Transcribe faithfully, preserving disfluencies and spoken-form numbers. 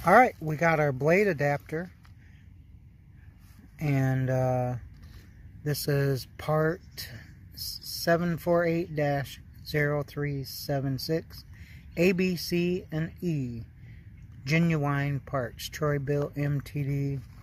Alright, we got our blade adapter, and uh, this is part seven four eight dash zero three seven six, A, B, C, and E. Genuine parts, TroyBuilt M T D